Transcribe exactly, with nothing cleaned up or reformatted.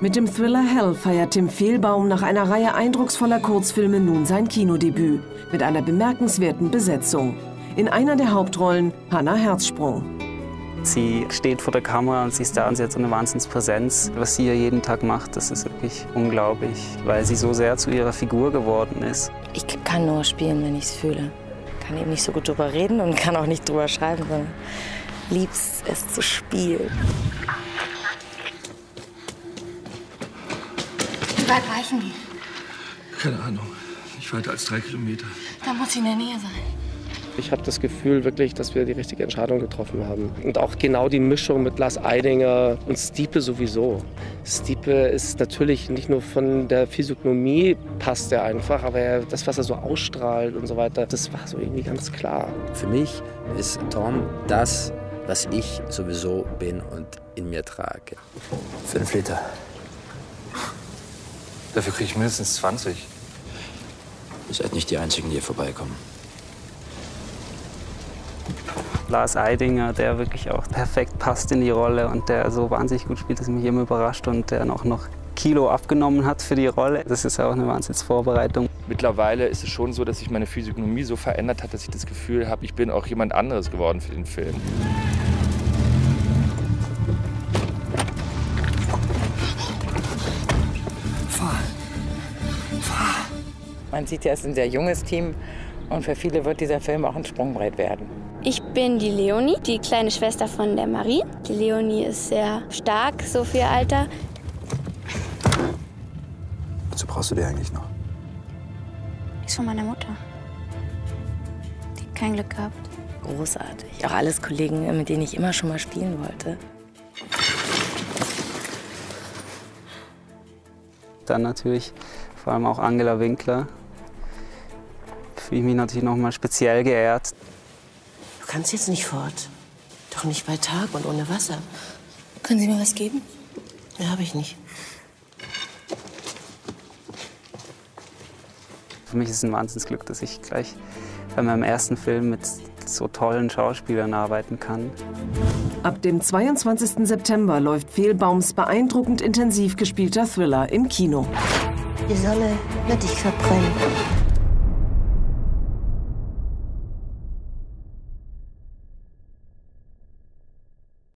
Mit dem Thriller Hell feiert Tim Fehlbaum nach einer Reihe eindrucksvoller Kurzfilme nun sein Kinodebüt mit einer bemerkenswerten Besetzung. In einer der Hauptrollen Hannah Herzsprung. Sie steht vor der Kamera und sie ist da und sie hat so eine Wahnsinnspräsenz. Was sie hier jeden Tag macht, das ist wirklich unglaublich, weil sie so sehr zu ihrer Figur geworden ist. Ich kann nur spielen, wenn ich es fühle. Ich kann eben nicht so gut drüber reden und kann auch nicht drüber schreiben, sondern lieb's es zu spielen. Wie weit reichen die? Keine Ahnung. Nicht weiter als drei Kilometer. Da muss sie in der Nähe sein. Ich habe das Gefühl wirklich, dass wir die richtige Entscheidung getroffen haben. Und auch genau die Mischung mit Lars Eidinger und Stipe sowieso. Stipe ist natürlich nicht nur von der Physiognomie passt er einfach, aber er, das, was er so ausstrahlt und so weiter, das war so irgendwie ganz klar. Für mich ist Tom das, was ich sowieso bin und in mir trage. Fünf Liter. Dafür kriege ich mindestens zwanzig. Ihr seid nicht die Einzigen, die hier vorbeikommen. Lars Eidinger, der wirklich auch perfekt passt in die Rolle und der so wahnsinnig gut spielt, dass mich immer überrascht und der auch noch Kilo abgenommen hat für die Rolle. Das ist auch eine Wahnsinnsvorbereitung. Mittlerweile ist es schon so, dass sich meine Physiognomie so verändert hat, dass ich das Gefühl habe, ich bin auch jemand anderes geworden für den Film. Man sieht ja, es ist ein sehr junges Team und für viele wird dieser Film auch ein Sprungbrett werden. Ich bin die Leonie, die kleine Schwester von der Marie. Die Leonie ist sehr stark, so für ihr Alter. Wozu brauchst du die eigentlich noch? Die ist von meiner Mutter. Die hat kein Glück gehabt. Großartig. Auch alles Kollegen, mit denen ich immer schon mal spielen wollte. Dann natürlich vor allem auch Angela Winkler. Fühle ich mich natürlich noch mal speziell geehrt. Du kannst jetzt nicht fort. Doch nicht bei Tag und ohne Wasser. Können Sie mir was geben? Ja, habe ich nicht. Für mich ist es ein Wahnsinnsglück, dass ich gleich bei meinem ersten Film mit so tollen Schauspielern arbeiten kann. Ab dem zweiundzwanzigsten September läuft Fehlbaums beeindruckend intensiv gespielter Thriller im Kino. Die Sonne wird dich verbrennen.